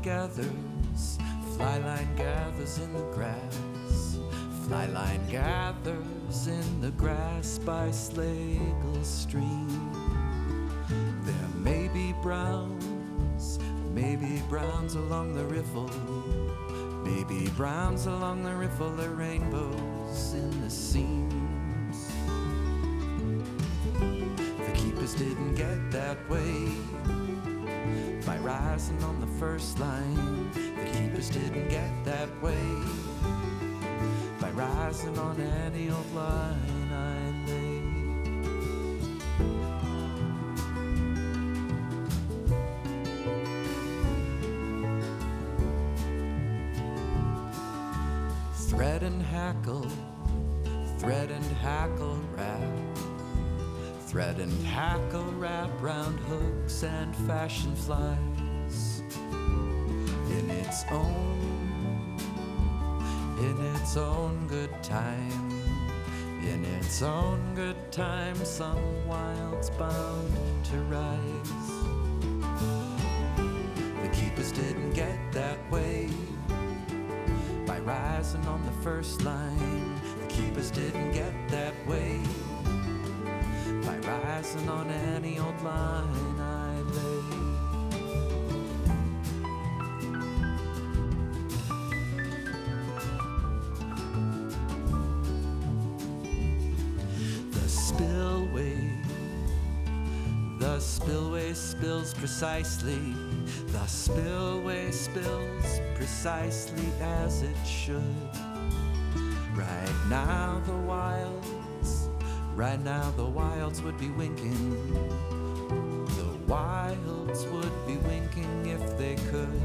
gathers, fly line gathers in the grass. Fly line gathers in the grass by Slagle stream. There may be browns along the riffle. Maybe browns along the riffle are rainbows in the seams. The keepers didn't get that way by rising on the first line. The keepers didn't get that way by rising on any old line I laid. Thread and hackle wrap. Thread and hackle wrap round hooks and fashion flies. In its own good time. In its own good time, some wild's bound to rise. The keepers didn't get that way by rising on the first line. The keepers didn't get that way by rising on any old line I laid. The spillway spills precisely. The spillway spills precisely as it should. Right now the wilds would be winking. The wilds would be winking if they could.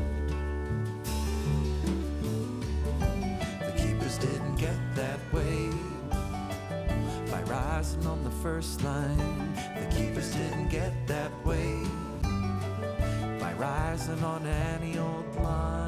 The keepers didn't get that way by rising on the first line. The keepers didn't get that way by rising on any old line.